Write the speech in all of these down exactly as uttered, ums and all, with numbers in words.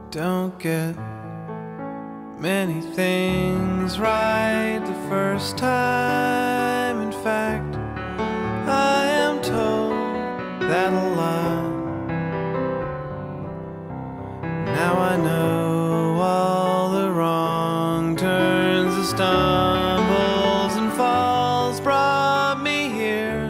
don't get many things right the first time. In fact, I am told that a lot. Now I know all the wrong turns, the stumbles and falls brought me here.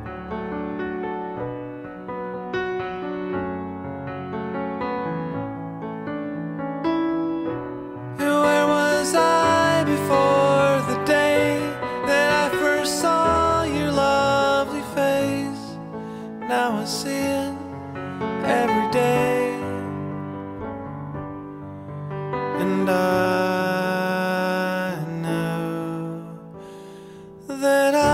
Now I see it every day, and I know that I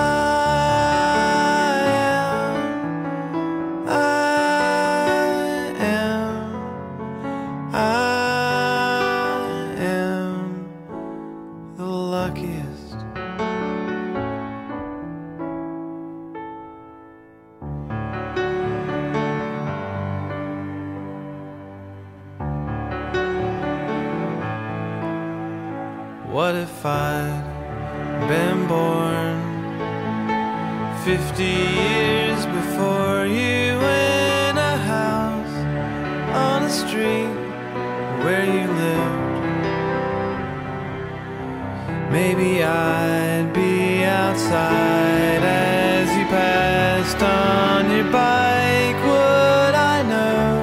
am, I am, I am the luckiest. What if I'd been born fifty years before you, in a house on a street where you lived? Maybe I'd be outside as you passed on your bike. Would I know?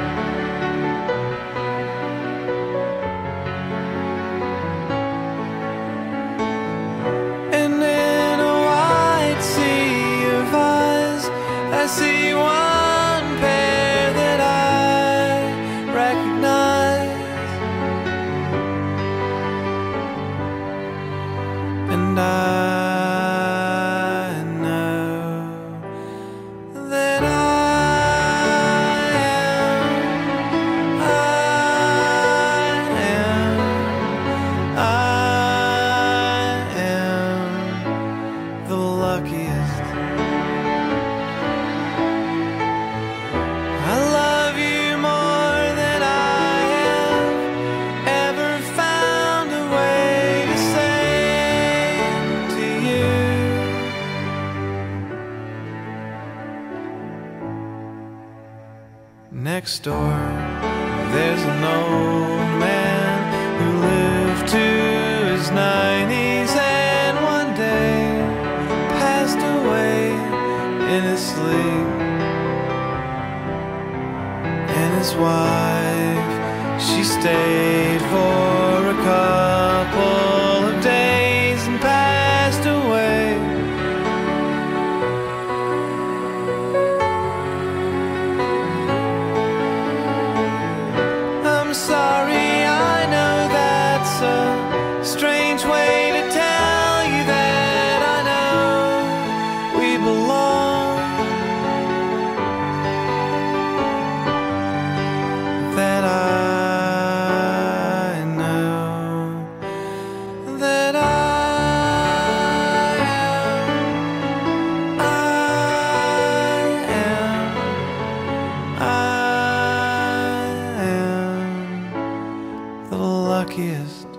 I see one pair that I recognize, and I know that I am, I am, I am the luckiest. I love you more than I have ever found a way to say to you. Next door, there's an old man who lived to his nineties and one day passed away in his sleep. His wife, she stayed for a couple of days and passed away. I'm sorry, I know that's a strange way to tell you that I know we belong. That I know that I am, I am, I am the luckiest.